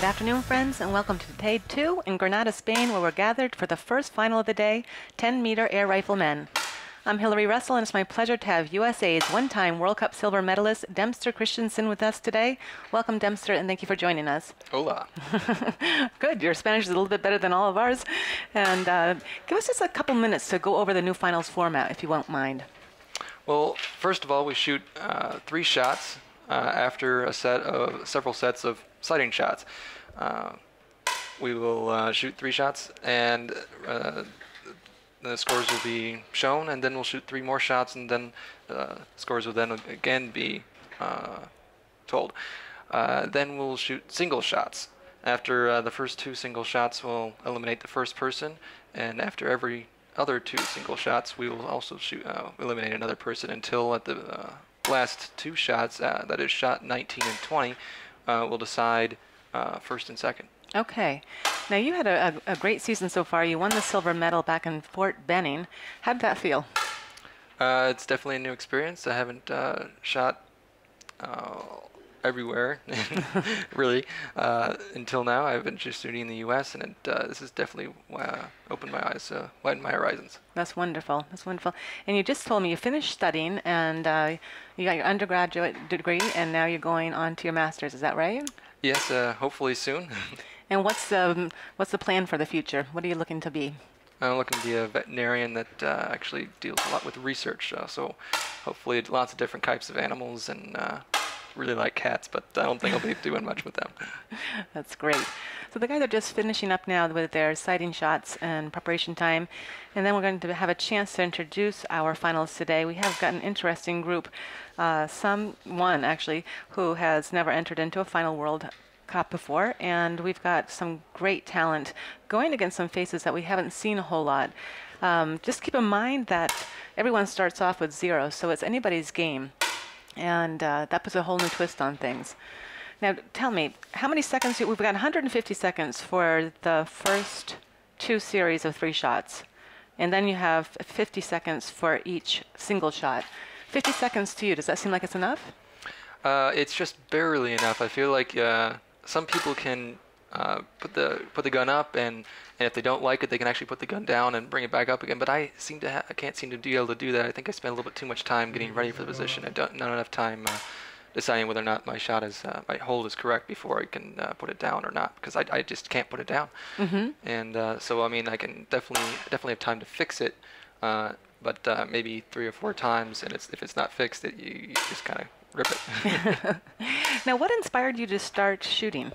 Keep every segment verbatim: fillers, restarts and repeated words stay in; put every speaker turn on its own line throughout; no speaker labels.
Good afternoon, friends, and welcome to day two in Granada, Spain, where we're gathered for the first final of the day, ten meter air rifle men. I'm Hillary Russell, and it's my pleasure to have U S A's one-time World Cup silver medalist, Dempster Christensen, with us today. Welcome, Dempster, and thank you for joining us.
Hola.
Good. Your Spanish is a little bit better than all of ours. And uh, give us just a couple minutes to go over the new finals format, if you won't mind.
Well, first of all, we shoot uh, three shots uh, after a set of several sets of sighting shots. Uh, we will uh, shoot three shots, and uh, the scores will be shown, and then we'll shoot three more shots, and then uh, scores will then again be uh, told. Uh, then we'll shoot single shots. After uh, the first two single shots, we'll eliminate the first person, and after every other two single shots, we will also shoot uh, eliminate another person until at the uh, last two shots, uh, that is shot nineteen and twenty, uh, we'll decide uh, first and second.
Okay. Now, you had a, a, a great season so far. You won the silver medal back in Fort Benning. How did that feel?
Uh, it's definitely a new experience. I haven't uh, shot uh, everywhere, really, uh, until now. I've been just shooting in the U S, and it, uh, this has definitely uh, opened my eyes, uh, widened my horizons.
That's wonderful. That's wonderful. And you just told me you finished studying, and uh, you got your undergraduate degree, and now you're going on to your master's. Is that right?
Yes, uh, hopefully soon.
And what's um, what's the plan for the future? What are you looking to be?
I'm looking to be a veterinarian that uh, actually deals a lot with research. Uh, so hopefully lots of different types of animals, and uh, really like cats, but I don't think I'll be doing much with them.
That's great. So the guys are just finishing up now with their sighting shots and preparation time, and then we're going to have a chance to introduce our finalists today. We have got an interesting group, uh, someone actually who has never entered into a final World Cup before, and we've got some great talent going against some faces that we haven't seen a whole lot. Um, just keep in mind that everyone starts off with zero, so it's anybody's game, and uh, that puts a whole new twist on things. Now, tell me, how many seconds? We've got one hundred fifty seconds for the first two series of three shots, and then you have fifty seconds for each single shot. fifty seconds to you, does that seem like it's enough?
Uh, it's just barely enough. I feel like uh, some people can uh, put the put the gun up, and, and if they don't like it, they can actually put the gun down and bring it back up again. But I seem to ha I can't seem to be able to do that. I think I spend a little bit too much time getting ready for the position. I don't not enough time uh, deciding whether or not my shot is uh, my hold is correct before I can uh, put it down or not, because I, I just can't put it down.
Mm-hmm.
And uh, so I mean I can definitely definitely have time to fix it, uh, but uh, maybe three or four times, and it's if it's not fixed, it you, you just kind of rip it.
Now, what inspired you to start shooting?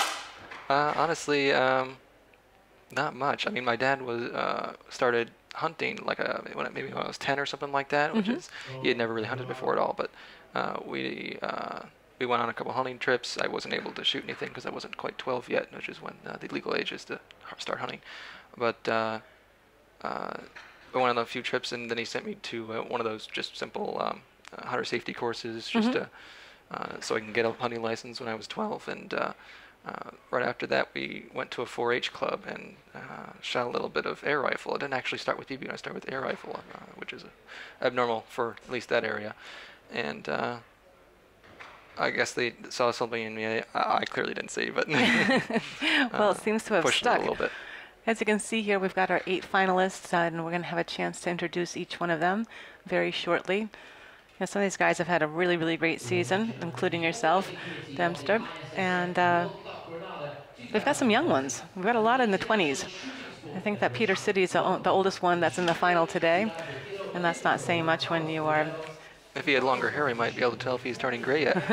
Uh, honestly, um, not much. I mean, my dad was uh, started hunting like a when I, maybe when I was ten or something like that, which
Mm-hmm.
is he had never really hunted before at all. But uh, we uh, we went on a couple hunting trips. I wasn't able to shoot anything because I wasn't quite twelve yet, which is when uh, the legal age is to start hunting. But uh, uh, I went on a few trips, and then he sent me to uh, one of those just simple um, uh, hunter safety courses, just
Mm-hmm.
to, uh, so I can get a hunting license when I was twelve. And uh, uh, right after that, we went to a four H club and uh, shot a little bit of air rifle. I didn't actually start with B B gun. I started with air rifle, uh, which is uh, abnormal for at least that area. And uh, I guess they saw something in me I, I clearly didn't see, but
Well,
uh,
it seems to have
pushed
stuck.
it a little bit.
As you can see here, we've got our eight finalists, uh, and we're going to have a chance to introduce each one of them very shortly. Now, some of these guys have had a really, really great season, including yourself, Dempster. And uh, we've got some young ones. We've got a lot in the twenties. I think that Peter City is the, o the oldest one that's in the final today, and that's not saying much when you are...
If he had longer hair, he might be able to tell if he's turning gray yet.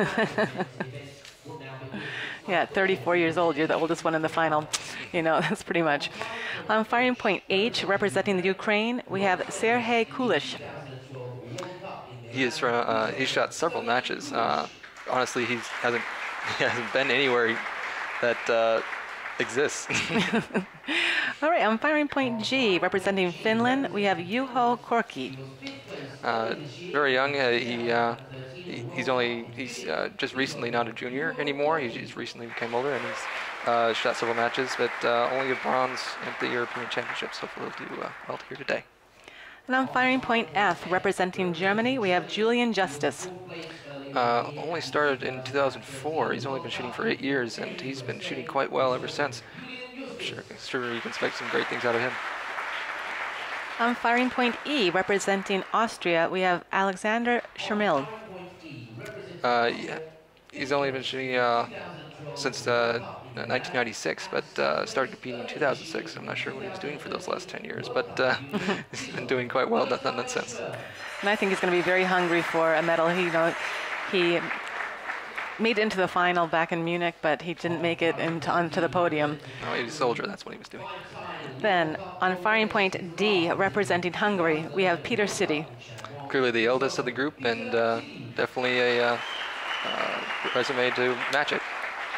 Yeah, at thirty-four years old, you're the oldest one in the final. You know, that's pretty much. On firing point H, representing the Ukraine, we have Serhei Kulish.
He is from, uh, he shot several matches. Uh, honestly, he hasn't he hasn't been anywhere that uh, exists.
All right, on firing point G, representing Finland, we have Juho Korki.
uh, very young. Uh, he, uh, he he's only he's uh, just recently not a junior anymore. He just recently became older, and he's uh, shot several matches, but uh, only a bronze at the European Championships. Hopefully, he'll do uh, well here today.
And on firing point F, representing Germany, we have Julian Justice.
Uh, only started in two thousand four. He's only been shooting for eight years, and he's been shooting quite well ever since. I'm sure, sure you can expect some great things out of him.
On firing point E, representing Austria, we have Alexander Schermil.
Uh, yeah, he's only been shooting uh, since uh, nineteen ninety-six, but uh, started competing in two thousand six. I'm not sure what he was doing for those last ten years, but uh, he's been doing quite well in that, in that sense.
And I think he's going to be very hungry for a medal. He, you know, he made it into the final back in Munich, but he didn't make it into, onto the podium.
No, he was a soldier. That's what he was doing.
Then, on firing point D, representing Hungary, we have Peter City.
Clearly the eldest of the group, and uh, definitely a uh, uh, resume to match it.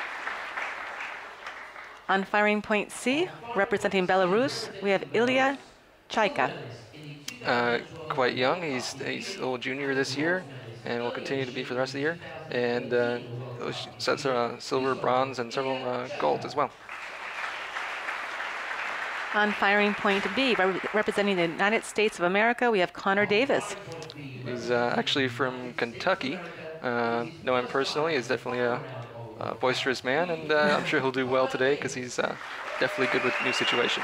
On firing point C, representing Belarus, we have Ilya Chaika.
Uh, quite young. He's he's a little junior this year, and will continue to be for the rest of the year. And uh, sets uh, silver, bronze, and several uh, golds as well.
On firing point B, re representing the United States of America, we have Connor Davis.
He's uh, actually from Kentucky. Uh, know him personally. He's definitely a, a boisterous man, and uh, I'm sure he'll do well today because he's uh, definitely good with new situations.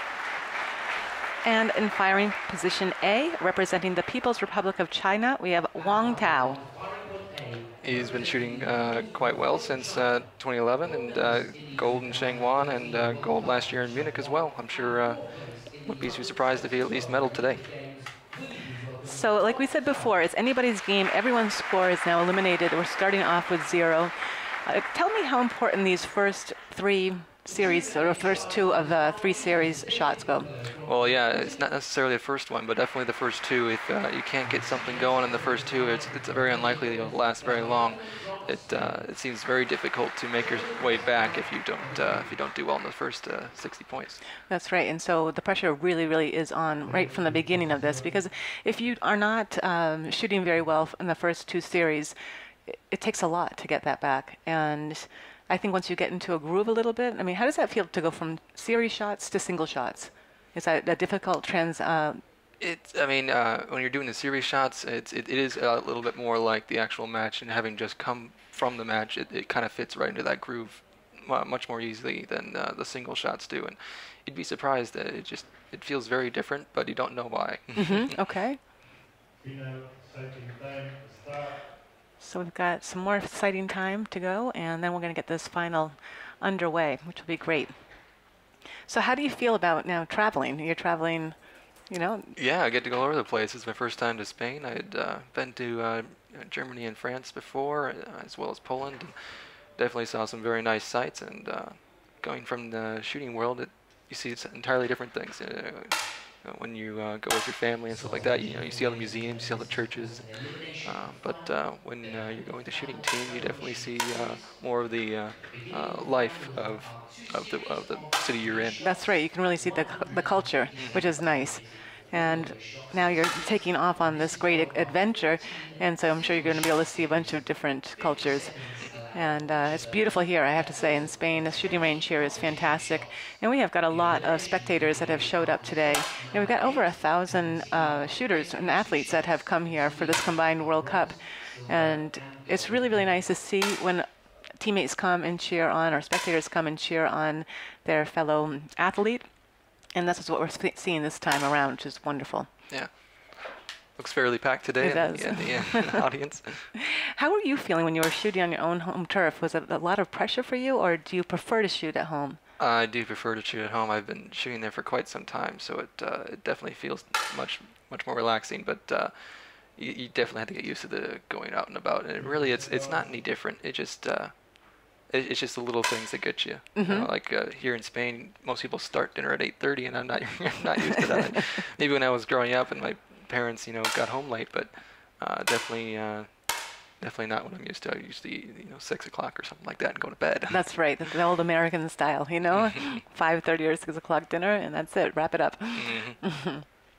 And in firing position A, representing the People's Republic of China, we have Wang Tao.
He's been shooting uh, quite well since uh, twenty eleven, and uh, gold in Changwon and uh, gold last year in Munich as well. I'm sure uh, would be too surprised if he at least medaled today.
So like we said before, it's anybody's game. Everyone's score is now eliminated. We're starting off with zero. Uh, tell me how important these first three series, or first two of the three series shots go.
Well, yeah, it's not necessarily the first one, but definitely the first two. If uh, you can't get something going in the first two, it's, it's very unlikely it'll last very long. It uh, it seems very difficult to make your way back if you don't uh, if you don't do well in the first uh, sixty points.
That's right, and so the pressure really, really is on right from the beginning of this, because if you are not um, shooting very well in the first two series, it, it takes a lot to get that back. And I think once you get into a groove a little bit, I mean, how does that feel to go from series shots to single shots? Is that a difficult trans? Uh,
It's, I mean, uh, when you're doing the series shots, it's, it, it is a little bit more like the actual match, and having just come from the match, it, it kind of fits right into that groove uh, much more easily than uh, the single shots do. And you'd be surprised that it just, it feels very different, but you don't know why.
mm-hmm, okay. So we've got some more exciting time to go, and then we're going to get this final underway, which will be great. So how do you feel about now traveling? You're traveling, you know?
Yeah, I get to go all over the place. It's my first time to Spain. I had uh, been to uh, Germany and France before, uh, as well as Poland. And definitely saw some very nice sights. And uh, going from the shooting world, it, you see it's entirely different things. Uh, when you uh, go with your family and stuff like that, you know, you see all the museums, you see all the churches. Uh, but uh, when uh, you're going with the shooting team, you definitely see uh, more of the uh, uh, life of of the of the city you're in.
That's right. You can really see the the culture, which is nice. And now you're taking off on this great adventure, and so I'm sure you're going to be able to see a bunch of different cultures. And uh, it's beautiful here, I have to say, in Spain. The shooting range here is fantastic. And we have got a lot of spectators that have showed up today. And we've got over a thousand uh, shooters and athletes that have come here for this combined World Cup. And it's really, really nice to see when teammates come and cheer on, or spectators come and cheer on their fellow athlete. And that's what we're seeing this time around, which is wonderful.
Yeah. Looks fairly packed today.
It does.
In the, yeah, in the audience.
How were you feeling when you were shooting on your own home turf? Was it a lot of pressure for you, or do you prefer to shoot at home?
I do prefer to shoot at home. I've been shooting there for quite some time, so it uh, it definitely feels much much more relaxing. But uh, you, you definitely have to get used to the going out and about. And it really, it's it's not any different. It just uh, it, it's just the little things that get you.
Mm-hmm.
You know, like uh, here in Spain, most people start dinner at eight thirty, and I'm not I'm not used to that. Maybe when I was growing up and my parents, you know, got home late, but uh, definitely, uh, definitely not what I'm used to. I used to eat, you know, six o'clock or something like that and go to bed.
That's right, the old American style, you know, five thirty or six o'clock dinner, and that's it. Wrap it up. Mm-hmm.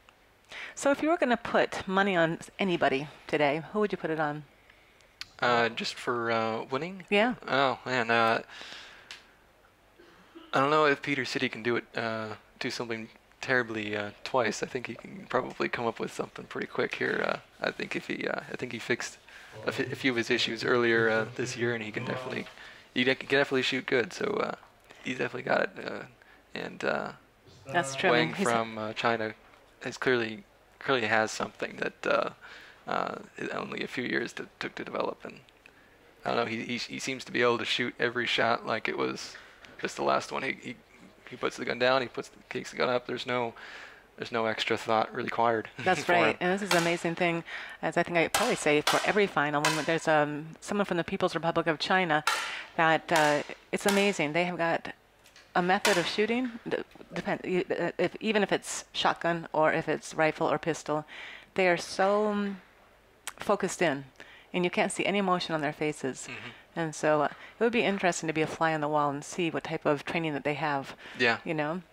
So, if you were going to put money on anybody today, who would you put it on?
Uh, just for uh, winning?
Yeah.
Oh man, uh, I don't know if Peter City can do it. Uh, do something terribly uh, twice. I think he can probably come up with something pretty quick here. Uh, I think if he, uh, I think he fixed a, f- a few of his issues earlier uh, this year, and he can definitely, he de- can definitely shoot good. So uh, he's definitely got it. Uh, and uh,
That's true. I mean,
Wang
he's-
from uh, China has clearly, clearly has something that uh, uh, it only a few years to, took to develop. And I don't know. He, he he seems to be able to shoot every shot like it was just the last one. He he, he puts the gun down. He puts the, kicks the gun up. There's no there's no extra thought required.
That's
for
right.
him.
And this is an amazing thing, as I think I probably say for every final, when there's um, someone from the People's Republic of China, that uh, it's amazing. They have got a method of shooting, d- depend, y- uh, if, even if it's shotgun or if it's rifle or pistol, they are so um, focused in, and you can't see any emotion on their faces.
Mm-hmm.
And so uh, it would be interesting to be a fly on the wall and see what type of training that they have.
Yeah.
You know?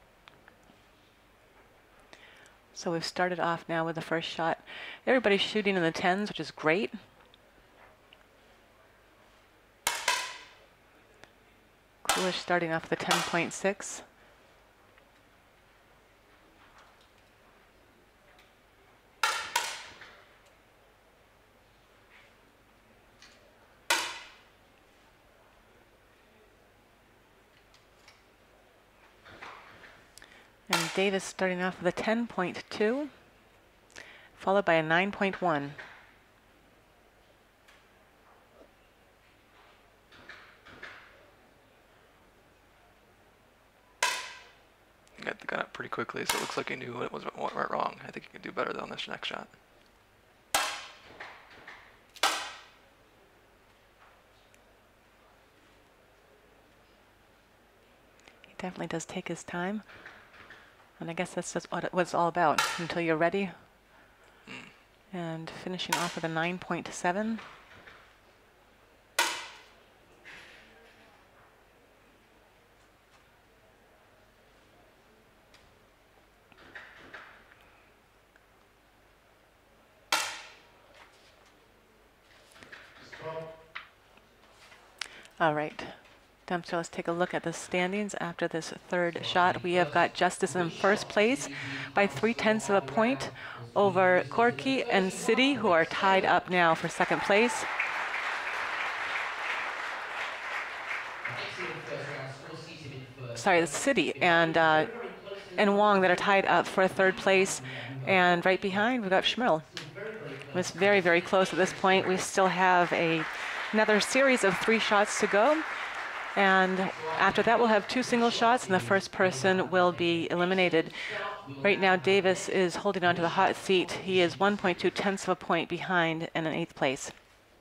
So we've started off now with the first shot. Everybody's shooting in the tens, which is great. Coolish starting off with a ten point six. And Davis starting off with a ten point two, followed by a nine point one.
He got the gun up pretty quickly, so it looks like he knew what was what went wrong. I think he can do better on this next shot.
He definitely does take his time. And I guess that's just what it was all about, until you're ready.
Mm.
And finishing off with a nine point seven. All right. Dempster, let's take a look at the standings after this third shot. We have got Justice in first place by three tenths of a point over Corky and City, who are tied up now for second place. Sorry, the City and uh, and Wong that are tied up for third place. And right behind, we've got Schmirl. It's very, very close at this point. We still have a another series of three shots to go. And after that, we'll have two single shots, and the first person will be eliminated. Right now, Davis is holding on to the hot seat. He is one point two tenths of a point behind and in eighth place.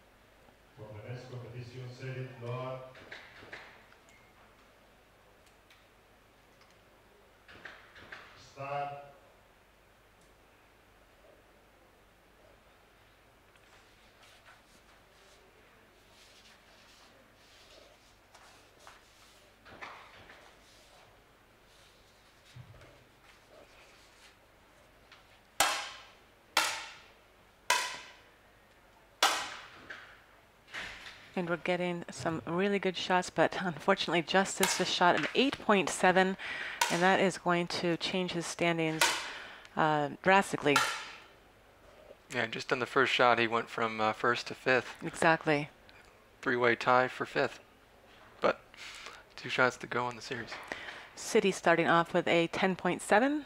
And we're getting some really good shots, but unfortunately Justice just shot an eight point seven, and that is going to change his standings uh, drastically.
Yeah, just in the first shot, he went from uh, first to fifth.
Exactly.
Three-way tie for fifth. But two shots to go in the series.
City starting off with a ten point seven.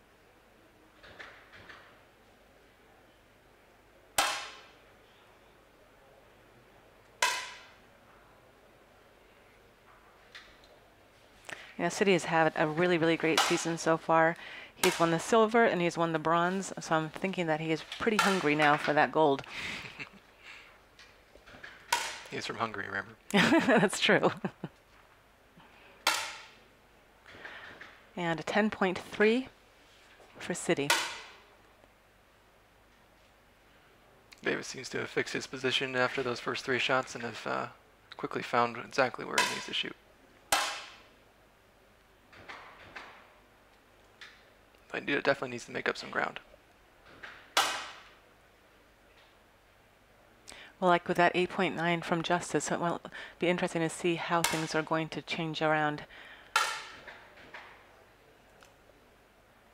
Yeah, City has had a really, really great season so far. He's won the silver and he's won the bronze, so I'm thinking that he is pretty hungry now for that gold.
He's from Hungary, remember?
That's true. And a ten point three for City.
Davis seems to have fixed his position after those first three shots and have uh, quickly found exactly where he needs to shoot. But he definitely needs to make up some ground.
Well, like with that eight point nine from Justice, it will be interesting to see how things are going to change around.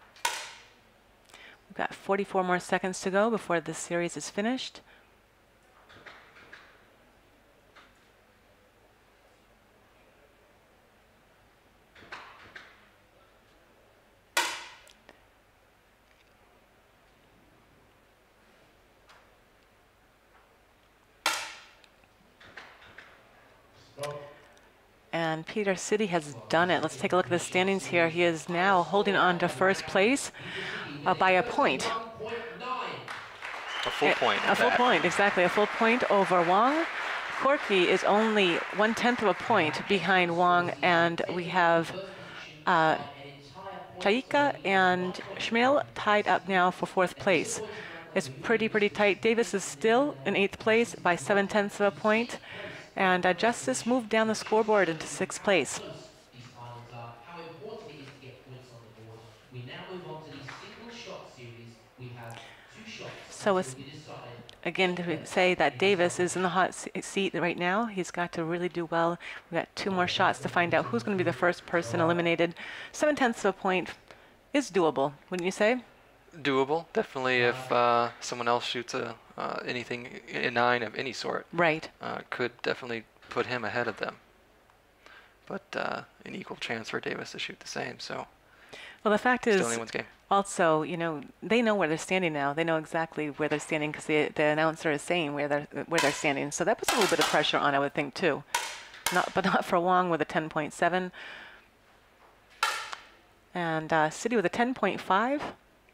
We've got forty-four more seconds to go before this series is finished. And Peter City has done it. Let's take a look at the standings here. He is now holding on to first place uh, by a point.
A full point.
A full point, exactly. A full point over Wang. Corky is only one-tenth of a point behind Wang, and we have uh, Chaika and Schmel tied up now for fourth place. It's pretty, pretty tight. Davis is still in eighth place by seven-tenths of a point. And uh, Justice moved down the scoreboard into sixth place. So it's, again, to say that Davis is in the hot seat right now. He's got to really do well. We've got two more shots to find out who's going to be the first person eliminated. Seven-tenths of a point is doable, wouldn't you say?
Doable, definitely. If uh, someone else shoots a uh, anything a nine of any sort,
right,
uh, could definitely put him ahead of them. But uh, an equal chance for Davis to shoot the same. So,
well, the fact
still
is,
anyone's game.
Also, you know, they know where they're standing now. They know exactly where they're standing because the, the announcer is saying where they're where they're standing. So that puts a little bit of pressure on, I would think, too. Not, but not for Wang with a ten point seven, and uh, City with a ten point five.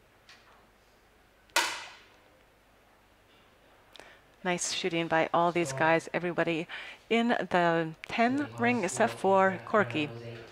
Nice shooting by all these guys, everybody in the ten ring except for Corky.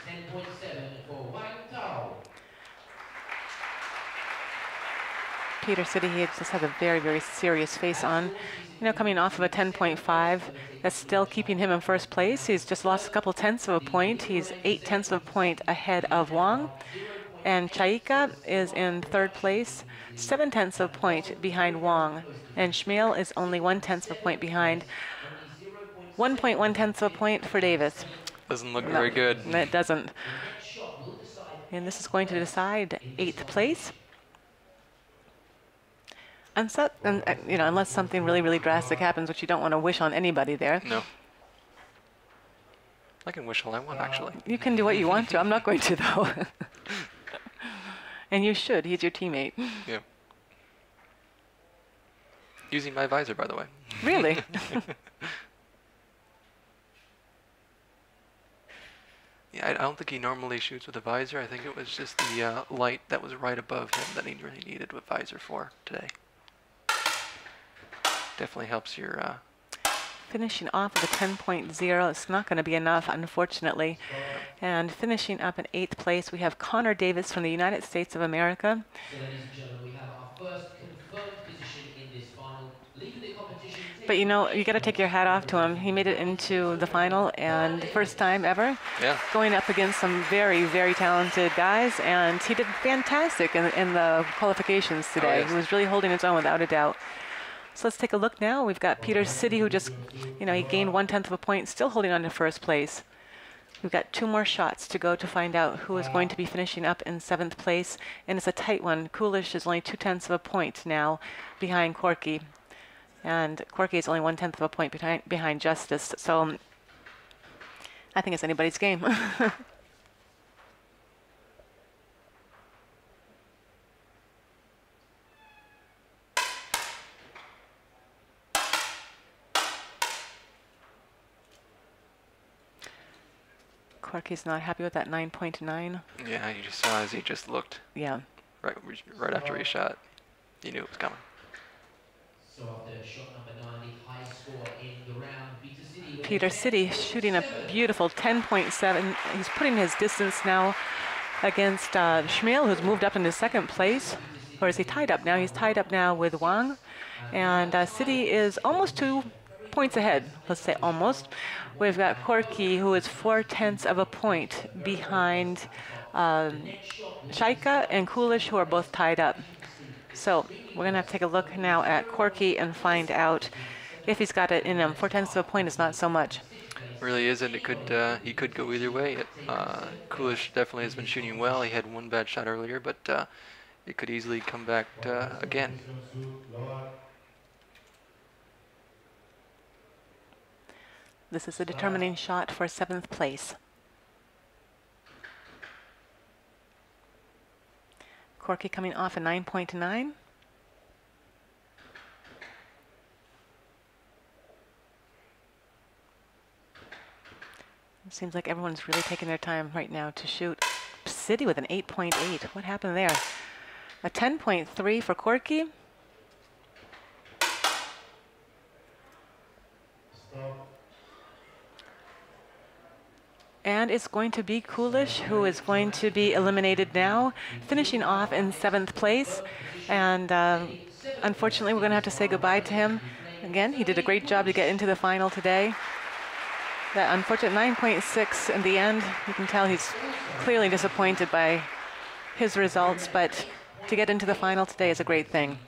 Peter City, he just has a very, very serious face on. You know, coming off of a ten point five, that's still keeping him in first place. He's just lost a couple tenths of a point. He's eight tenths of a point ahead of Wang. And Chaika is in third place, seven tenths of a point behind Wang. And Schmel is only one tenth of a point behind. one point one tenths of a point for Davis.
Doesn't look
No,
very good.
It doesn't. And this is going to decide eighth place. And, so, and uh, you know, unless something really, really drastic happens, which you don't want to wish on anybody there.
No. I can wish all I want, actually.
You can do what you want to. I'm not going to, though. And you should. He's your teammate.
Yeah. Using my visor, by the way.
Really?
Yeah, I, I don't think he normally shoots with a visor. I think it was just the uh, light that was right above him that he really needed a visor for today. Definitely helps your... Uh,
Finishing off with a ten point oh, it's not going to be enough, unfortunately. And finishing up in eighth place, we have Connor Davis from the United States of America.
So, ladies and gentlemen, we have our first confirmed position in this final. Leading the competition.
But you know, you got to take your hat off to him. He made it into the final, and first time ever,
yeah.
going up against some very, very talented guys, and he did fantastic in, in the qualifications today.
Oh, yes.
He was really holding his own without a doubt. So let's take a look now. We've got Peter City, who just, you know, he gained one-tenth of a point, still holding on to first place. We've got two more shots to go to find out who is going to be finishing up in seventh place, and it's a tight one. Coolish is only two-tenths of a point now behind Corky, and Corky is only one-tenth of a point behind, behind Justice. So um, I think it's anybody's game. Corky's not happy with that nine point nine.
Yeah, you just saw as he just looked.
Yeah.
Right, right after he shot, you knew it was coming.
So after shot number nine, the highest score in the round, Peter City.
Peter City shooting a beautiful ten point seven. He's putting his distance now against uh, Schmel, who's moved up into second place. Or is he tied up now? He's tied up now with Wang. And uh, City is almost two points ahead. Let's say almost. We've got Corky, who is four-tenths of a point behind um, Chaika and Coolish, who are both tied up. So we're going to have to take a look now at Corky and find out if he's got it in him. Four-tenths of a point is not so much.
Really isn't. It could uh, he could go either way. It, uh, Coolish definitely has been shooting well. He had one bad shot earlier, but uh, it could easily come back uh, again.
This is the determining shot for seventh place. Corky coming off a nine point nine. It seems like everyone's really taking their time right now to shoot. City with an eight point eight. What happened there? A ten point three for Corky. And it's going to be Coolish, who is going to be eliminated now, finishing off in seventh place. And uh, unfortunately, we're going to have to say goodbye to him. Again, he did a great job to get into the final today. That unfortunate nine point six in the end, you can tell he's clearly disappointed by his results, but to get into the final today is a great thing.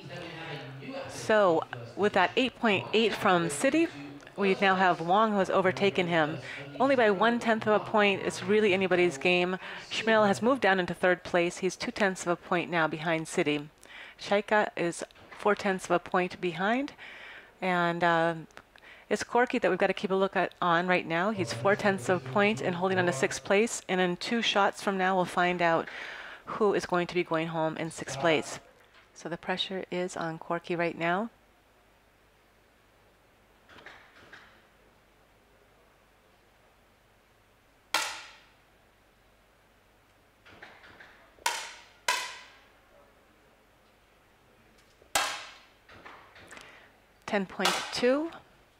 So with that eight point eight from City, we now have Wong, who has overtaken him. Only by one-tenth of a point. It's really anybody's game. Schmil has moved down into third place. He's two-tenths of a point now behind City. Shaika is four-tenths of a point behind. And uh, it's Corky that we've got to keep a look at on right now. He's four-tenths of a point and holding on to sixth place. And in two shots from now, we'll find out who is going to be going home in sixth place. So the pressure is on Corky right now. ten point two.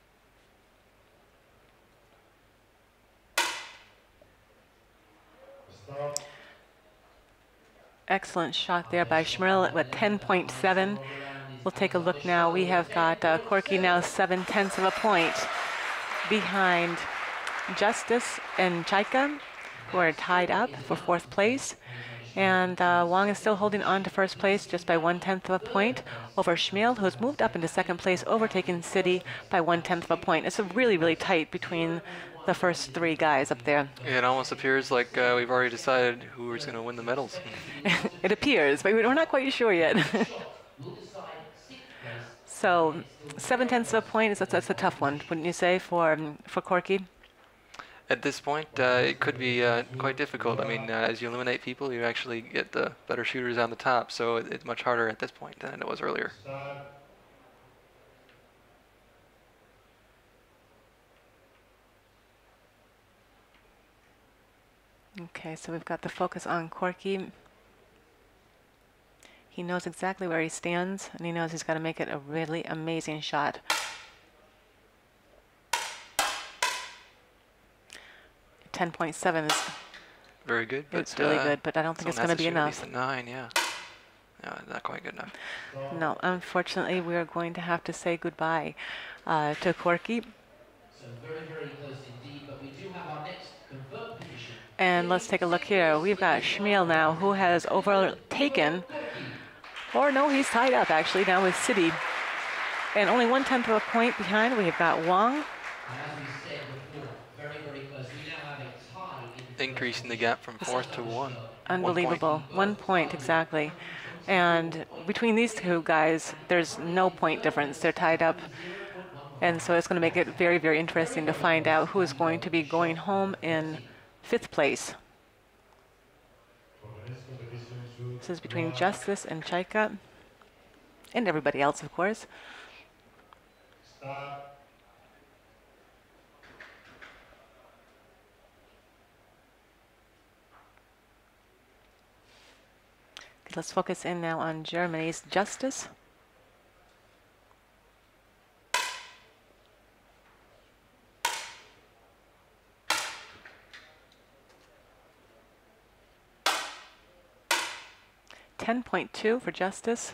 Excellent shot there by Schmirl at ten point seven. We'll take a look now. We have got uh, Corky now seven tenths of a point behind Justice and Chaika, who are tied up for fourth place. And uh, Wong is still holding on to first place just by one-tenth of a point over Schmil, who's moved up into second place, overtaking City by one-tenth of a point. It's a really, really tight between the first three guys up there.
It almost appears like uh, we've already decided who is going to win the medals.
It appears, but we're not quite sure yet. So seven-tenths of a point, is that's, that's a tough one, wouldn't you say, for, um, for Corky?
At this point, uh, it could be uh, quite difficult. I mean, uh, as you eliminate people, you actually get the better shooters on the top, so it, it's much harder at this point than it was earlier.
Okay, so we've got the focus on Corky. He knows exactly where he stands, and he knows he's got to make it a really amazing shot. ten point seven is
very good. But,
it's really
uh,
good, but I don't think it's going to be enough.
At least a nine, yeah. No, not quite good enough.
No, unfortunately, we are going to have to say goodbye uh, to Corky.
So very, very close indeed, but we do have our next confirmed position.
And let's take a look here. We've got Schmiel now, who has overtaken, or no, he's tied up actually now with City. And only one-tenth of a point behind, we've got Wong.
Increasing the gap from fourth to one.
Unbelievable. One point, one point exactly. And between these two guys, there's no point difference. They're tied up. And so it's going to make it very, very interesting to find out who is going to be going home in fifth place. This is between Justice and Chaika, and everybody else, of course. Let's focus in now on Germany's Justice. ten point two for Justice.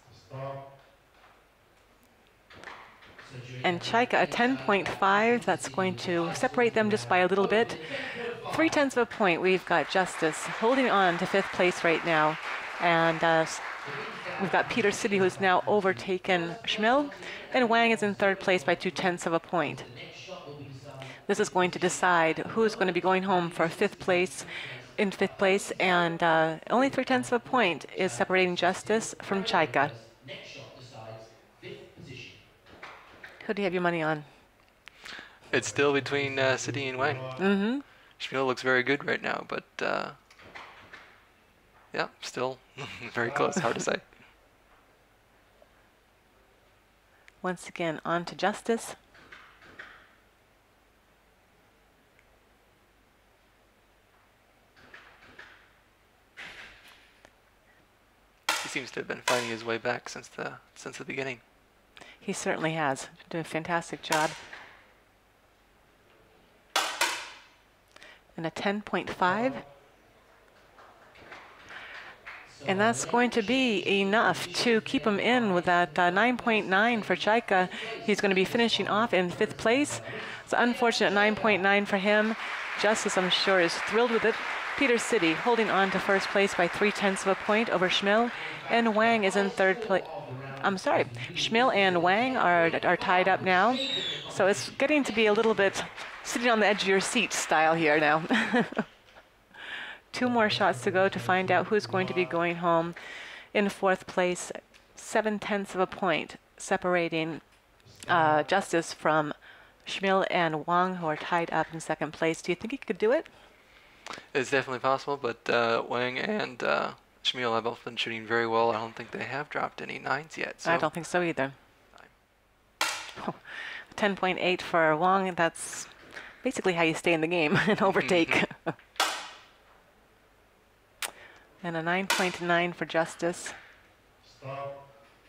And Chaika a ten point five. That's going to separate them just by a little bit. Three tenths of a point. We've got Justice holding on to fifth place right now. And uh, we've got Peter City, who's now overtaken Schmil, and Wang is in third place by two-tenths of a point. This is going to decide who's going to be going home for fifth place in fifth place, and uh, only three tenths of a point is separating Justice from Chaika.
Next shot decides fifth position.
Who do you have your money on?
It's still between uh, City and Wang.
Mm-hmm.
Schmiel looks very good right now, but uh, yeah, still very close. Hard to say.
Once again, on to Justice.
He seems to have been finding his way back since the since the beginning.
He certainly has. Did a fantastic job. And a ten point five. And that's going to be enough to keep him in with that uh, nine point nine for Chaika. He's going to be finishing off in fifth place. It's an unfortunate nine point nine for him. Justice, I'm sure, is thrilled with it. Peter City holding on to first place by three tenths of a point over Schmiel. And Wang is in third place. I'm sorry, Schmiel and Wang are, are tied up now. So it's getting to be a little bit sitting on the edge of your seat style here now. Two more shots to go to find out who's going to be going home in fourth place. Seven tenths of a point separating uh, Justice from Schmiel and Wang, who are tied up in second place. Do you think he could do it?
It's definitely possible, but uh, Wang and uh, Schmiel have both been shooting very well. I don't think they have dropped any nines yet. So.
I don't think so either. Oh, ten point eight for Wang. That's basically how you stay in the game and overtake. And a nine point nine for Justice.
Stop.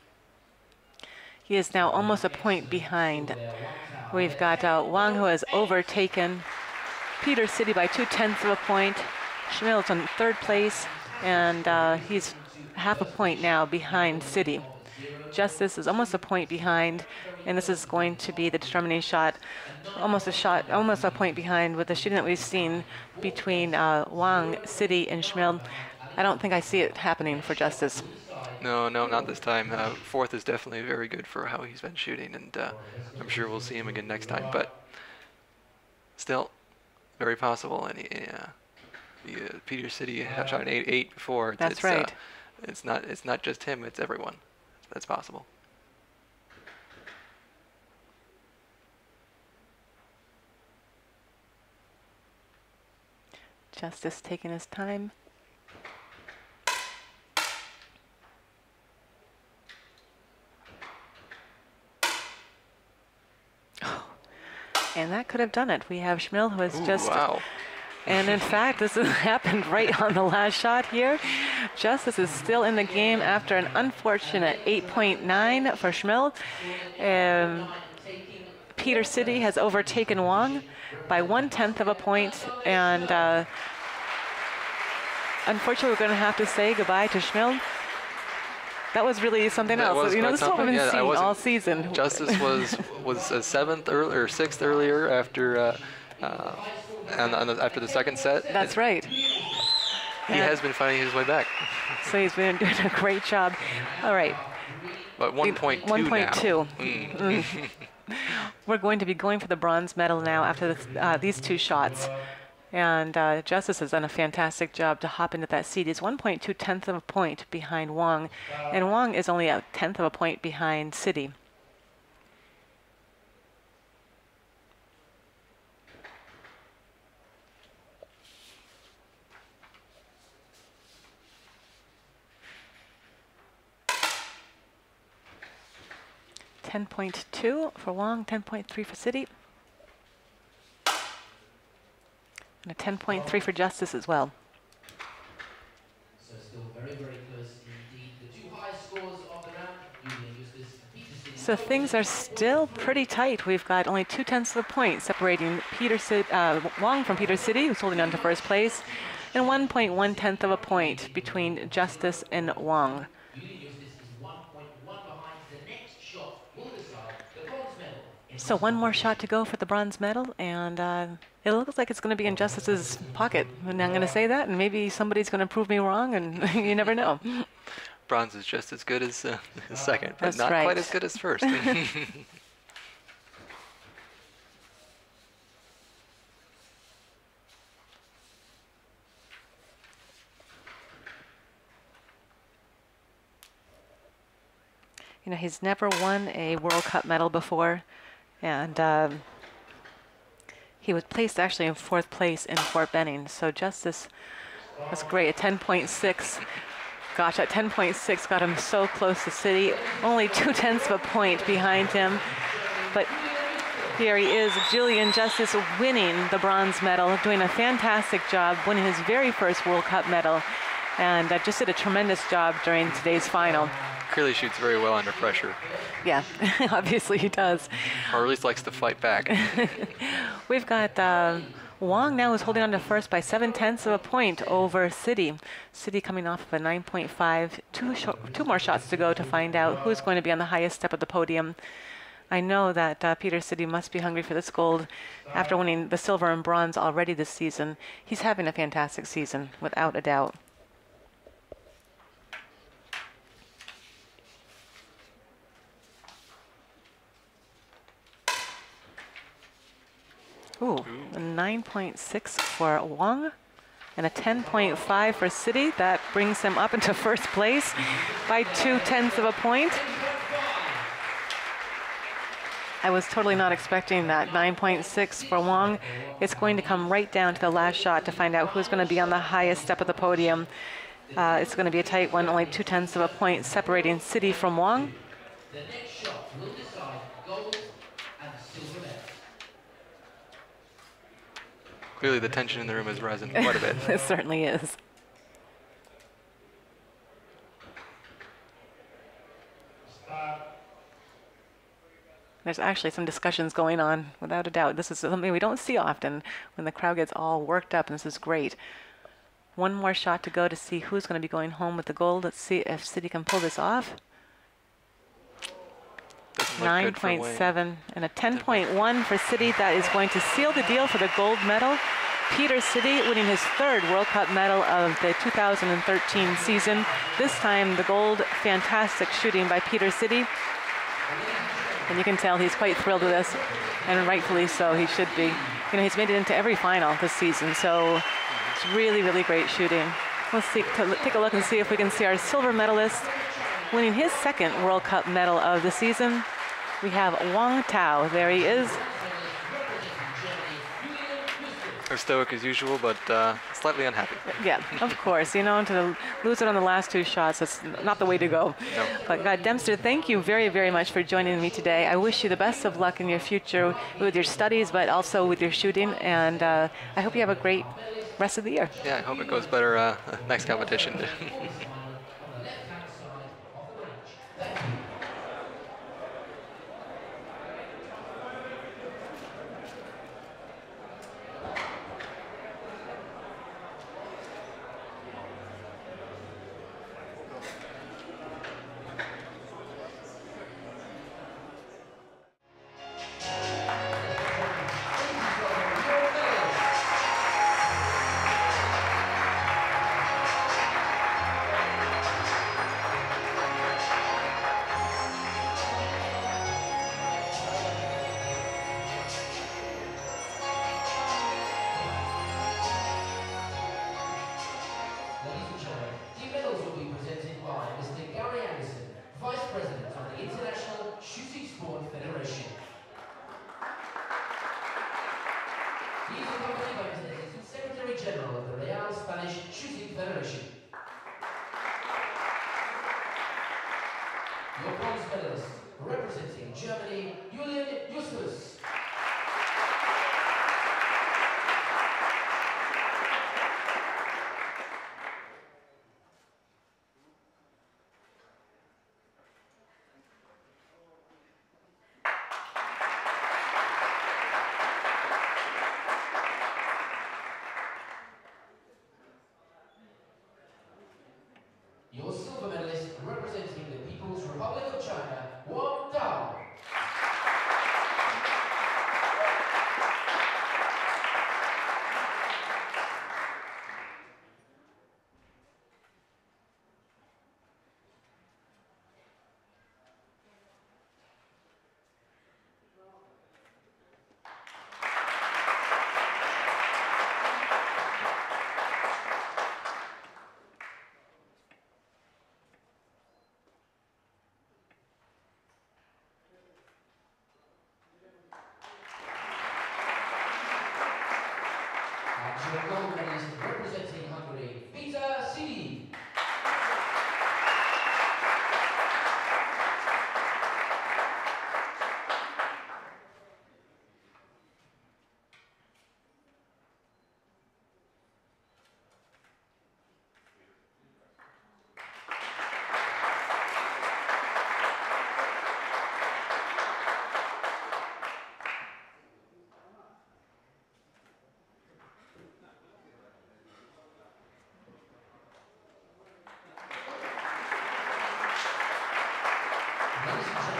He is now almost a point behind. We've got uh, Wang, who has overtaken Peter City by two tenths of a point. Schmiel is in third place, and uh, he's half a point now behind City. Justice is almost a point behind, and this is going to be the determining shot. Almost a shot, almost a point behind with the shooting that we've seen between uh, Wang, City, and Schmiel. I don't think I see it happening for Justice.
No, no, not this time. Uh, fourth is definitely very good for how he's been shooting, and uh, I'm sure we'll see him again next time. But still, very possible. And he, uh, the, uh, Peter City have shot an eight eight before.
That's
it's,
right.
Uh, it's not. It's not just him. It's everyone. That's possible.
Justice taking his time. And that could have done it. We have Schmiel, who has
Ooh,
just...
wow.
And in fact, this has happened right on the last shot here. Justice is still in the game after an unfortunate eight point nine for Schmiel. Um, Peter City has overtaken Wang by one tenth of a point, and uh, unfortunately, we're going to have to say goodbye to Schmiel. That was really something
That
else.
was
You know,
quite
this is what we've
something.
been
Yeah, I
seeing
wasn't-
all season.
Justice was was a seventh earlier, or sixth earlier after uh, uh, and, and after the second set.
That's right.
He
Yeah.
has been finding his way back.
So he's been doing a great job. All right.
But one point two
one point two.
now. Mm.
Mm. We're going to be going for the bronze medal now after this, uh, these two shots. And uh, Justice has done a fantastic job to hop into that seat. He's one point two tenths of a point behind Wang. And Wang is only a tenth of a point behind City. ten point two for Wang, ten point three for City. And a ten point three for Justice as well.
So still very, very close indeed. The two highest scores of the round, Julian Eustace and Peter City.
So things are still pretty tight. We've got only two tenths of a point separating Peter Ci- uh, Wang from Peter City, who's holding on to first place, and one point one tenth of a point between Justice and Wang.
Julian Eustace is one point one behind. The next shot will decide the bronze medal. in
So one more shot to go for the bronze medal, and uh, it looks like it's going to be in Justice's pocket. And I'm going to say that, and maybe somebody's going to prove me wrong, and you never know.
Bronze is just as good as uh, second, but
That's
not
right.
quite as good as first.
You know, he's never won a World Cup medal before, and um, he was placed actually in fourth place in Fort Benning. So Justice was great. A ten point six. Gosh, that ten point six got him so close to City. Only two tenths of a point behind him. But here he is, Julian Justice, winning the bronze medal, doing a fantastic job, winning his very first World Cup medal, and uh, just did a tremendous job during today's final.
Clearly shoots very well under pressure,
Yeah, obviously he does.
or at least likes to fight back.
We've got uh, Wong now is holding on to first by seven tenths of a point over City. City coming off of a nine point five. Two, short, two more shots to go to find out who's going to be on the highest step of the podium. I know that uh, Peter City must be hungry for this gold after winning the silver and bronze already this season. He's having a fantastic season, without a doubt. Ooh, a nine point six for Wong and a ten point five for City. That brings him up into first place by two tenths of a point. I was totally not expecting that. nine point six for Wong. It's going to come right down to the last shot to find out who's going to be on the highest step of the podium. Uh, it's going to be a tight one, only two tenths of a point separating City from Wong.
The next shot will decide gold and silver medal.
Clearly the tension in the room has risen quite a bit.
It certainly is. There's actually some discussions going on, without a doubt. This is something we don't see often when the crowd gets all worked up, and this is great. One more shot to go to see who's going to be going home with the gold. Let's see if City can pull this off. nine point seven and a ten point one for City. That is going to seal the deal for the gold medal. Peter City winning his third World Cup medal of the two thousand thirteen season. This time the gold. Fantastic shooting by Peter City. And you can tell he's quite thrilled with this, and rightfully so. He should be. You know, he's made it into every final this season, so it's really, really great shooting. Let's see, take a look and see if we can see our silver medalist winning his second World Cup medal of the season. We have Wong Tao. There he is.
They're stoic as usual, but uh, slightly unhappy.
Yeah, of course. You know, to lose it on the last two shots, that's not the way to go.
No.
But God, Dempster, thank you very, very much for joining me today. I wish you the best of luck in your future with your studies, but also with your shooting. And uh, I hope you have a great rest of the year.
Yeah, I hope it goes better uh, next competition.
Your bronze medalist, representing Germany, Julian Justus. Your silver medalist, representing the People's Republic of China, Wang Dao. Ladies and gentlemen,